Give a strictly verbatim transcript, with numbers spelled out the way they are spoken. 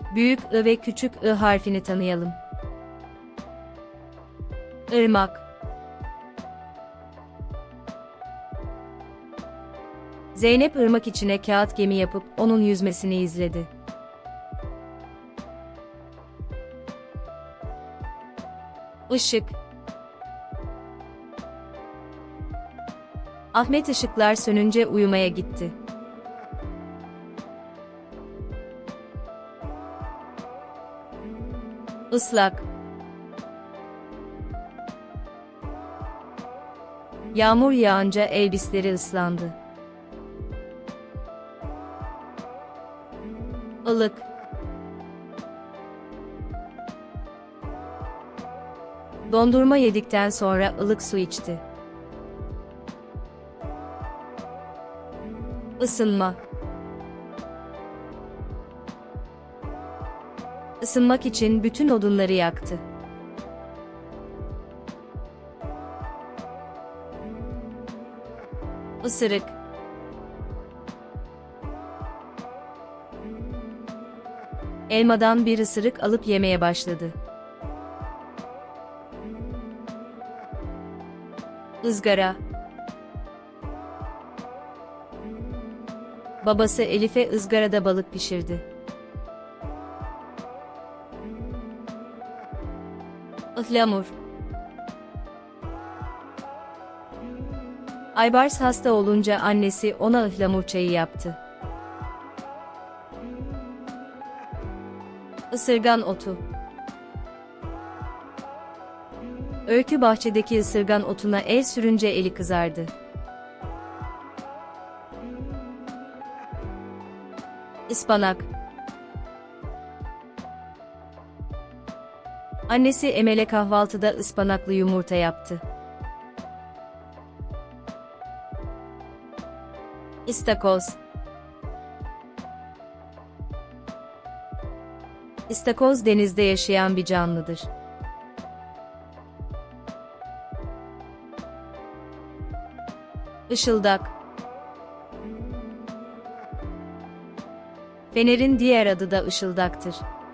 Büyük I ve küçük I harfini tanıyalım. Irmak. Zeynep ırmak içine kağıt gemi yapıp onun yüzmesini izledi. Işık. Ahmet ışıklar sönünce uyumaya gitti. Islak. Yağmur yağınca elbisleri ıslandı. Ilık. Dondurma yedikten sonra ılık su içti. Isınma. Isınmak için bütün odunları yaktı. Isırık. Elmadan bir ısırık alıp yemeye başladı. Izgara. Babası Elif'e ızgarada balık pişirdi. Ihlamur. Aybars hasta olunca annesi ona ıhlamur çayı yaptı. Isırgan otu. Öykü bahçedeki ısırgan otuna el sürünce eli kızardı. Ispanak. Annesi Emel'e kahvaltıda ıspanaklı yumurta yaptı. İstakoz. İstakoz denizde yaşayan bir canlıdır. Işıldak. Fener'in diğer adı da ışıldaktır.